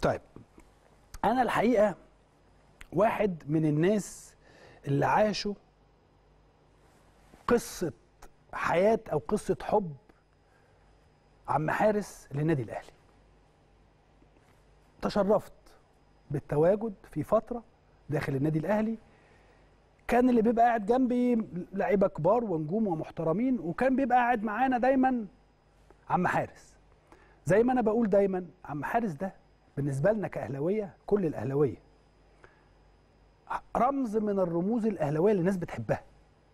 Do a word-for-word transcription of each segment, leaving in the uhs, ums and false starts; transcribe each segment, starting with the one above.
طيب انا الحقيقه واحد من الناس اللي عاشوا قصه حياه او قصه حب عم حارس للنادي الاهلي. تشرفت بالتواجد في فتره داخل النادي الاهلي، كان اللي بيبقى قاعد جنبي لعيبه كبار ونجوم ومحترمين، وكان بيبقى قاعد معانا دايما عم حارس. زي ما انا بقول دايما، عم حارس ده بالنسبه لنا كاهلاويه، كل الاهلاويه رمز من الرموز الاهلاويه اللي الناس بتحبها.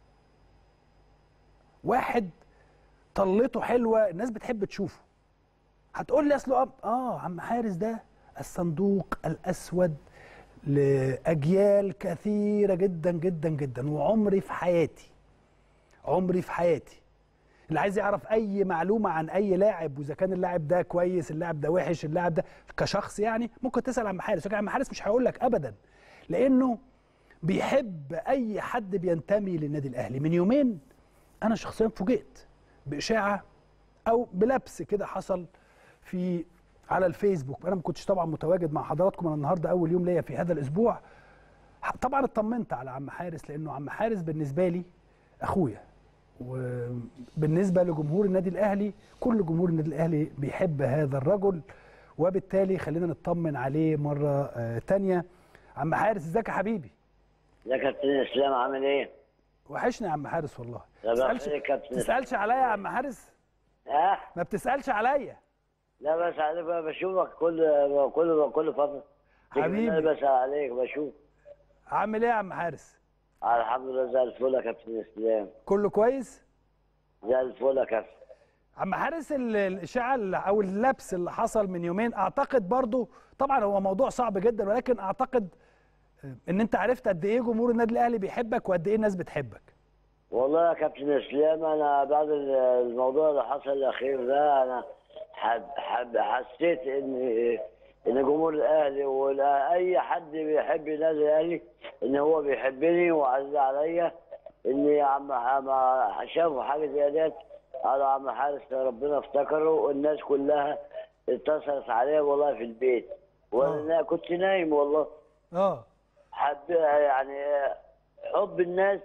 واحد طلته حلوه الناس بتحب تشوفه. هتقول لي اصله اه عم حارس ده الصندوق الاسود لاجيال كثيره جدا جدا جدا. وعمري في حياتي عمري في حياتي اللي عايز يعرف اي معلومه عن اي لاعب، واذا كان اللاعب ده كويس، اللاعب ده وحش، اللاعب ده كشخص، يعني ممكن تسال عم حارس. لكن عم حارس مش هيقول لك ابدا، لانه بيحب اي حد بينتمي للنادي الاهلي. من يومين انا شخصيا فوجئت باشاعه او بلبس كده حصل في على الفيسبوك. انا ما كنتش طبعا متواجد مع حضراتكم، انا النهارده اول يوم ليا في هذا الاسبوع. طبعا اطمنت على عم حارس، لانه عم حارس بالنسبه لي اخويا، وبالنسبه لجمهور النادي الاهلي كل جمهور النادي الاهلي بيحب هذا الرجل، وبالتالي خلينا نطمن عليه مره ثانيه. عم حارس ازيك يا حبيبي؟ ازيك يا كابتن اسلام، عامل ايه؟ وحشني يا عم حارس والله. ما تسالش تسالش عليا يا عم حارس؟ اه ما بتسالش عليا؟ لا بس عليك، بشوفك كل كل كل فتره حبيبي. انا بسأل عليك بشوف. عامل ايه يا عم حارس؟ الحمد لله زي الفل يا كابتن اسلام. كله كويس؟ زي الفل يا كابتن. عم حارس الاشاعه او اللبس اللي حصل من يومين، اعتقد برضو طبعا هو موضوع صعب جدا، ولكن اعتقد ان انت عرفت قد ايه جمهور النادي الاهلي بيحبك وقد ايه الناس بتحبك. والله يا كابتن اسلام، انا بعد الموضوع اللي حصل الاخير ده انا حب حب حسيت ان ان جمهور الاهلي ولا اي حد بيحب النادي الاهلي ان هو بيحبني وعزيز عليا. ان يا عم شافوا حاجه زي ديت على عم حارس، ربنا افتكره، والناس كلها اتصلت عليه والله في البيت، وانا كنت نايم والله. اه حب يعني حب الناس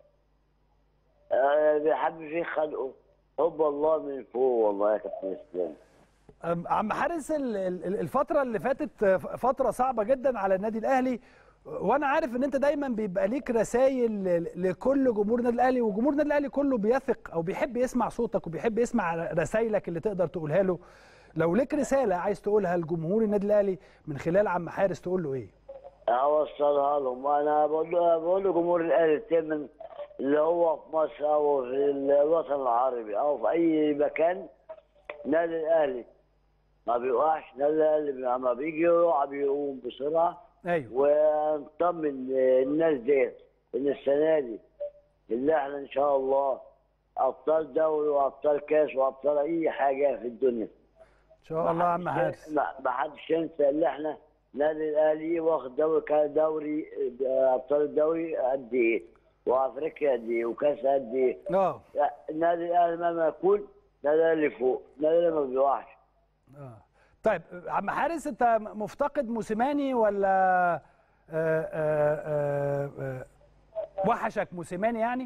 بيحب فيه خلقه، حب الله من فوق والله يا كابتن اسلام. عم حارس الفترة اللي فاتت فترة صعبة جدا على النادي الأهلي، وأنا عارف إن أنت دايما بيبقى ليك رسائل لكل جمهور النادي الأهلي، وجمهور النادي الأهلي كله بيثق أو بيحب يسمع صوتك وبيحب يسمع رسائلك اللي تقدر تقولها له. لو ليك رسالة عايز تقولها لجمهور النادي الأهلي من خلال عم حارس تقول له إيه؟ أوصلها لهم. أنا بقول لجمهور الأهلي التامن اللي هو في مصر أو في الوطن العربي أو في أي مكان، النادي الأهلي ما بيوقعش. النادي الأهلي لما بيجي يقع بيقوم بسرعة. ايوه. ونطمن الناس ديت ان السنه دي اللي احنا ان شاء الله ابطال دوري وابطال كاس وابطال اي حاجه في الدنيا ان شاء الله يا عم حارس. ما حدش ينسى اللي احنا النادي الاهلي واخد دوري كان دوري ابطال الدوري قد ايه، وافريقيا قد ايه، وكاس قد ايه. اه النادي الاهلي مهما يكون النادي الاهلي فوق، النادي الاهلي ما بيوقعش. اه طيب عم حارس، انت مفتقد موسيماني ولا آآ آآ آآ وحشك موسيماني يعني؟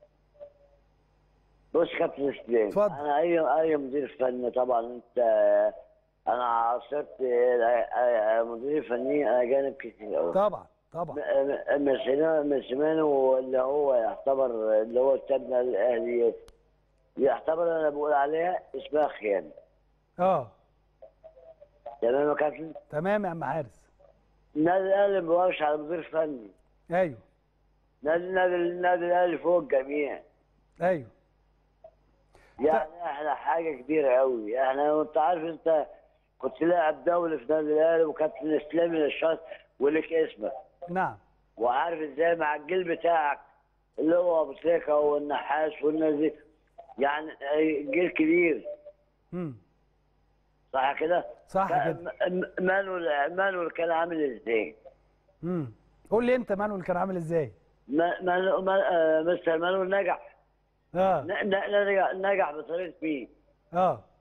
بص كابتن اسلام، اتفضل. انا اي اي مدير فني طبعا انت، انا عاصرت مدير فني اجانب كتير قوي. طبعا طبعا. موسيماني اللي هو يعتبر اللي هو التبنى الاهلي، يعتبر انا بقول عليها اسمها خيانه. اه تمام يا كابتن؟ تمام يا عم حارس. النادي الاهلي ما بيوقفش على مدير فني. ايوه. نادي النادي النادي الاهلي فوق الجميع. ايوه. يعني احنا حاجه كبيره قوي. احنا انت عارف، انت كنت لاعب دولي في النادي الاهلي وكابتن اسلامي نشاط ولك اسمك. نعم. وعارف ازاي مع الجيل بتاعك اللي هو ابو تريكه والنحاس والناس دي، يعني جيل كبير. امم صح كده؟ صح كده. مانويل مانويل كان عامل ازاي؟ امم قول لي انت مانويل كان عامل ازاي؟ مانويل مستر مانويل نجح. اه نجح نجح بطريقه مين؟ اه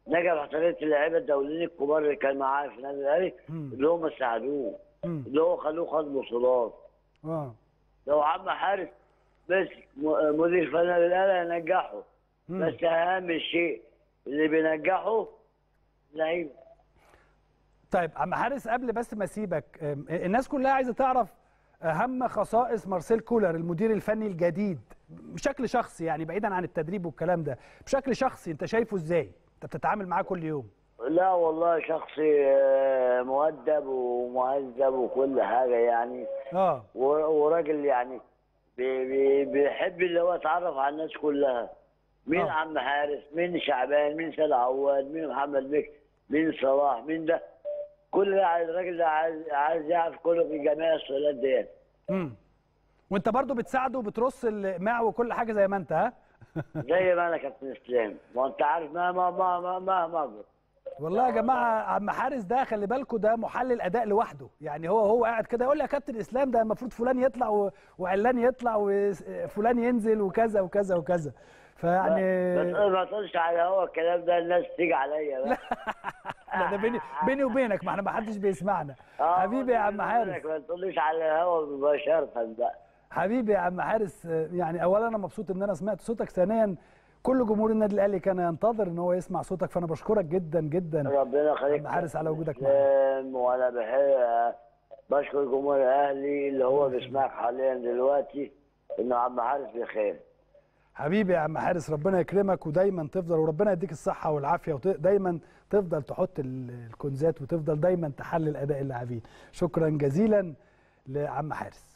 نجح في طريقه اللعيبه الدوليين الكبار اللي كان معاه في النادي الاهلي، اللي هم ساعدوه، اللي هو خلوه خد بطولات. اه لو عم حارس مسك م- مدير فني الاهلي هينجحه، بس اهم شيء اللي بينجحه لعيبه. طيب عم حارس، قبل بس ما اسيبك، أم، الناس كلها عايزه تعرف اهم خصائص مارسيل كولر المدير الفني الجديد بشكل شخصي، يعني بعيدا عن التدريب والكلام ده، بشكل شخصي انت شايفه ازاي؟ انت بتتعامل معاه كل يوم. لا والله شخصي آه، مؤدب ومهذب وكل حاجه يعني، اه و- وراجل يعني بي- بي- بيحب اللي هو يتعرف على الناس كلها. مين آه. عم حارس، مين شعبان، مين سيد عواد، مين محمد بك، مين صلاح، مين ده، كل ده عايز- الراجل ده عايز عايز يعرف كله في جميع السؤالات ديت. امم وانت برضو بتساعده وبترص الماء وكل حاجه زي ما انت، ها؟ زي ما انا كابتن اسلام، ما انت عارف مهما مهما مهما أكبر. والله يا جماعه عم حارس ده خلي بالكم ده محلل اداء لوحده، يعني هو هو قاعد كده يقول لي يا كابتن اسلام ده المفروض فلان يطلع و- وعلان يطلع وفلان ينزل وكذا وكذا وكذا، فيعني بس ما تقولش على هو الكلام ده، الناس تيجي عليا بقى. لا ده بيني بيني وبينك، ما احنا ما حدش بيسمعنا. آه، حبيبي يا عم حارس، ما تقوليش على الهوا مباشرة بقى. حبيبي يا عم حارس، يعني اولا انا مبسوط ان انا سمعت صوتك، ثانيا كل جمهور النادي الاهلي كان ينتظر ان هو يسمع صوتك، فانا بشكرك جدا جدا ربنا يخليك عم حارس على وجودك معانا. وانا بحب بشكر جمهور الاهلي اللي هو بيسمعك حاليا دلوقتي، انه عم حارس بخير. حبيبي يا عم حارس، ربنا يكرمك ودايما تفضل، وربنا يديك الصحه والعافيه، ودايما تفضل تحط ال- الكنزات وتفضل دايما تحلل اداء اللاعبين. شكرا جزيلا لعم حارس.